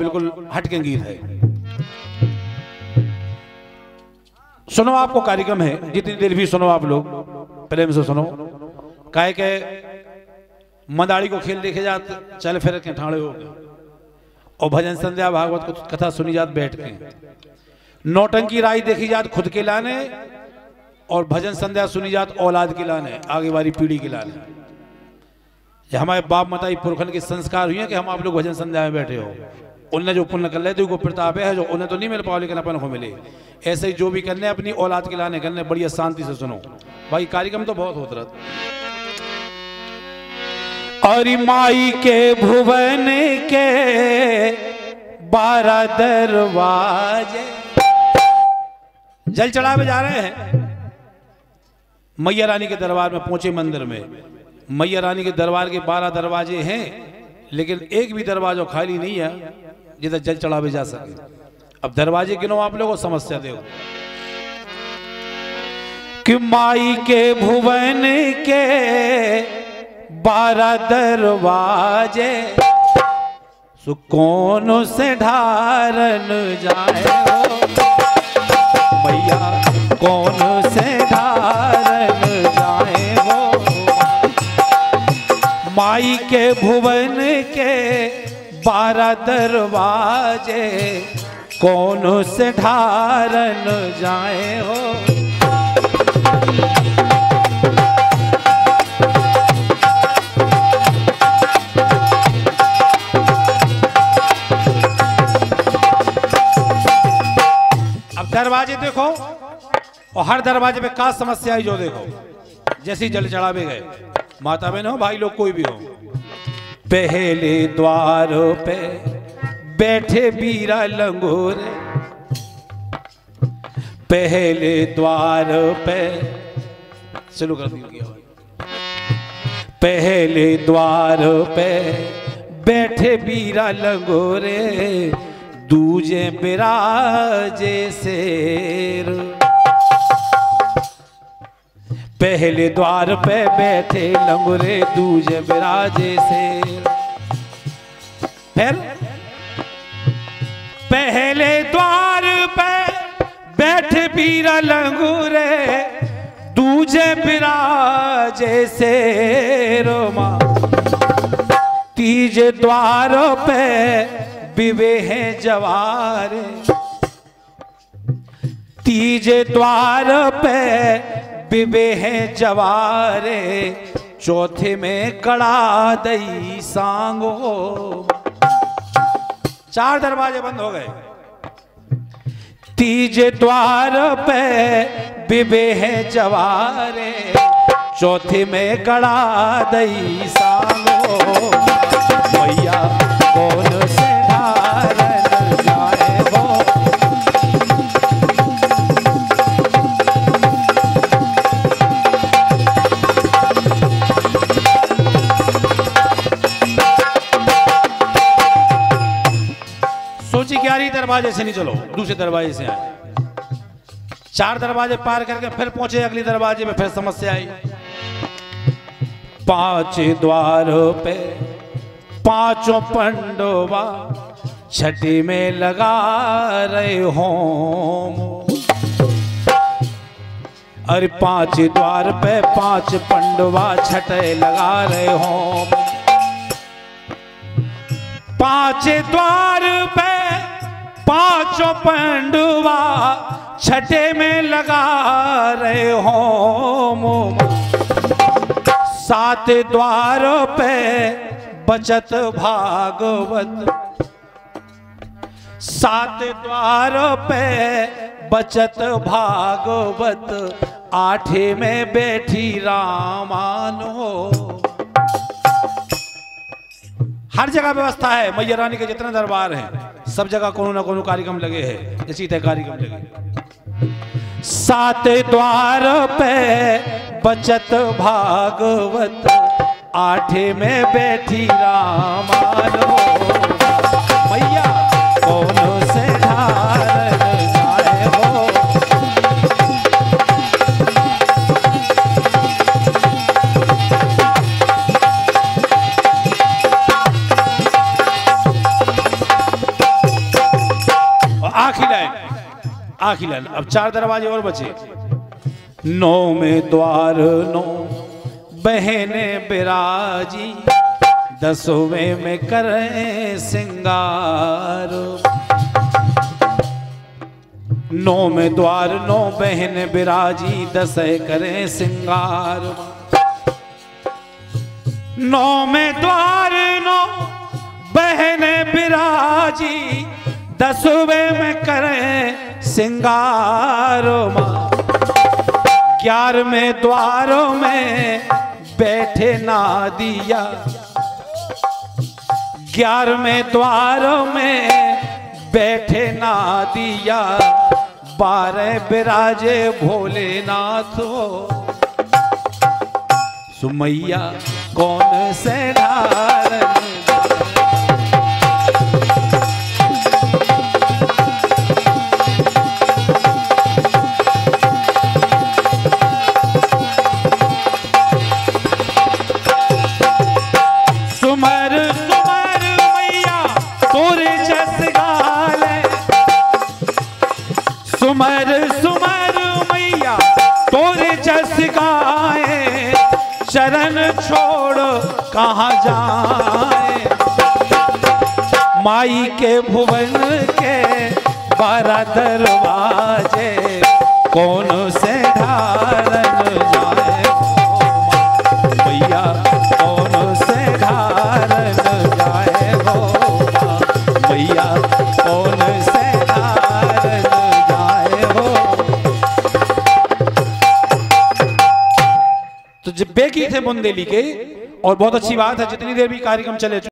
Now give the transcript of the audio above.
बिल्कुल हटके गीत है। सुनो, आपको कार्यक्रम है, जितनी देर भी सुनो आप लोग प्रेम से सुनो। काहे के मदारी को खेल देखे जात चल फिर के ठाणे हो गए, और भजन संध्या भागवत को कथा सुनी जात बैठ के, नौटंकी राय देखी जात खुद के लाने, और भजन संध्या सुनी जात औलाद के लाने, आगे वाली पीढ़ी के लाने। ये हमारे बाप माता पुरखन के संस्कार हुए कि हम आप लोग भजन संध्या में बैठे हो। उनने जो पुण्य कर ले थे वो प्रताप है, जो उन्हें तो नहीं मिल पाओ लेकिन अपन को मिले। ऐसे ही जो भी करने अपनी औलाद के लाने करने, बढ़िया शांति से सुनो भाई, कार्यक्रम तो बहुत होता रहता। और माई के भुवन के 12 दरवाजे, जल चढ़ावे जा रहे हैं मैया रानी के दरबार में पहुंचे। मंदिर में मैया रानी के दरबार के 12 दरवाजे हैं, लेकिन एक भी दरवाजा खाली नहीं है जिधर जल चढ़ावे जा सके। अब दरवाजे गिनो आप लोगों को, समस्या दो कि माई के भुवन के 12 दरवाजे, सो कौन से ढारन जाए हो मैया, कौन से ढारन जाए हो। माई के भुवन के 12 दरवाजे, कौन से ढारन जाए हो। अब दरवाजे देखो, और हर दरवाजे पे क्या समस्या है जो देखो। जैसे जल चढ़ावे गए, माता बहन हो भाई लोग कोई भी हो, पहले द्वार पे बैठे बीरा लंगूर, पहले द्वार पे चलो कर दी, पहले द्वार पे बैठे बीरा लंगोरे, दूजे बिराजे शेर। पहले द्वार पे बैठे लंगोरे, दूजे बिराजे शेर। फिर पहले द्वार पे बैठे बीरा लंगूरे, दूजे बिराजे शेर। मां तीजे द्वार पे विवेह जवारे, तीजे द्वार पे विवेह जवारे, चौथे में कड़ा दई सांगो। 4 दरवाजे बंद हो गए। तीजे द्वार पे विवेह जवारे, चौथे में कड़ा दई सांगो। मैया कौन से ढारन जाए हो। सोची क्यारी दरवाजे से नहीं, चलो दूसरे दरवाजे से आए। 4 दरवाजे पार करके फिर पहुंचे अगले दरवाजे में, फिर समस्या आई। 5 द्वार पे 5 पंडवा, छठी में लगा रहे होम। अरे 5 द्वार पे 5 पंडवा, छठे लगा रहे होम। 5 द्वार पे 5 पंडवा, छठे में लगा रहे होम। 7 द्वार पे बचत भागवत, 7 द्वार पे बचत भागवत, 8 में बैठी रामानो। हर जगह व्यवस्था है। मैया रानी के जितने दरबार हैं सब जगह कोनो ना कोनो कार्यक्रम लगे हैं, इसी तरह कार्यक्रम लगे। 7 द्वार पे बचत भागवत, 8 में बैठी रामानो। मैया कौन से ढारन जाए हो। आखिरी लाइन। अब 4 दरवाजे और बचे। 9 में द्वार 9 बहने बिराजी, 10वें में करें सिंगार। 9 में द्वार 9 बहन बिराजी, 10 करें सिंगार। 9 में द्वार 9 बहन बिराजी, 10वें में करें सिंगार। 11वें द्वारों में बैठे ना दिया, 11वें द्वारों में बैठे ना दिया, 12 बिराजे भोलेनाथ हो। सुमैया कौन से धारण, सुमर सुमर मैया तोरे जस गाले, सुमर सुमर मैया तोरे जस गाए, चरण छोड़ कहाँ जाए। माई के भुवन के 12 दरवाजे, कौन से धारण जाए। मैया कौन से धारण जाए हो, मैया कौन से धारण जाए हो। तो बेकी थे बुंदेली के, और बहुत अच्छी बात है जितनी देर भी कार्यक्रम चले